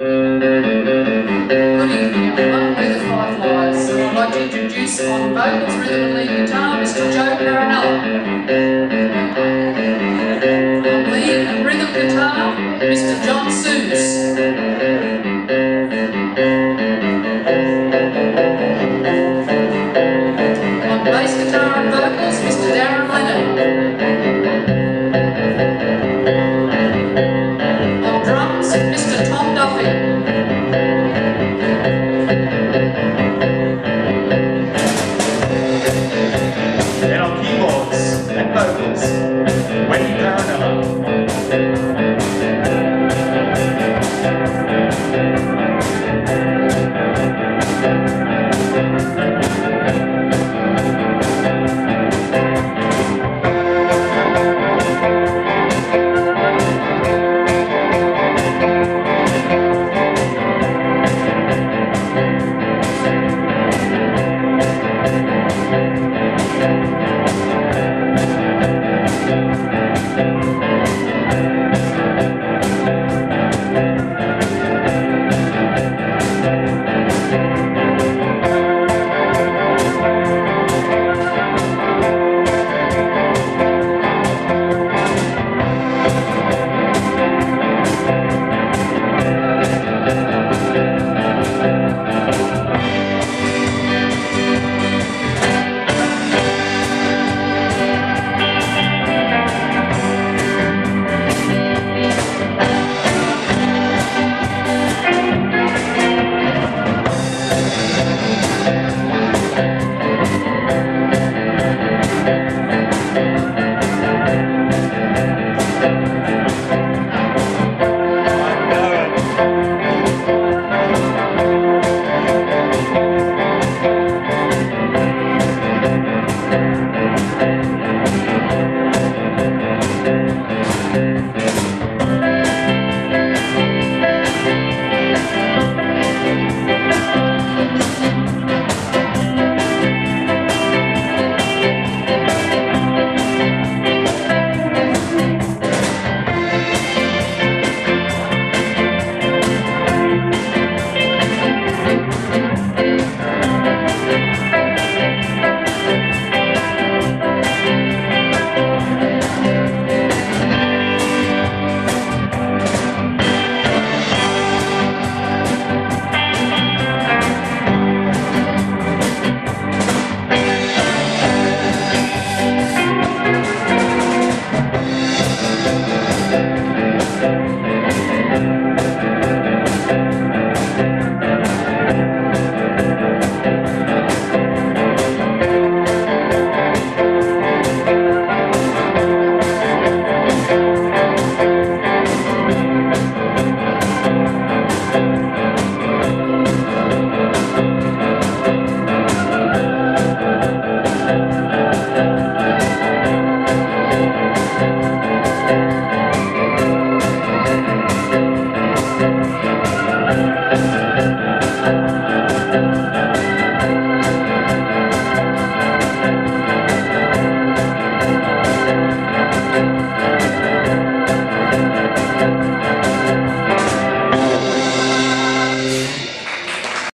Good evening everyone, we're the Fireflies, and I'd like to introduce on vocals, rhythm and lead guitar, Mr. Joe Paranella. On lead and rhythm guitar, Mr. John Seuss. On bass guitar and vocals, Mr. Darren Leonard. On drums, Mr. Tom Duffy. And on keyboards and vocals, Wendy Paranella.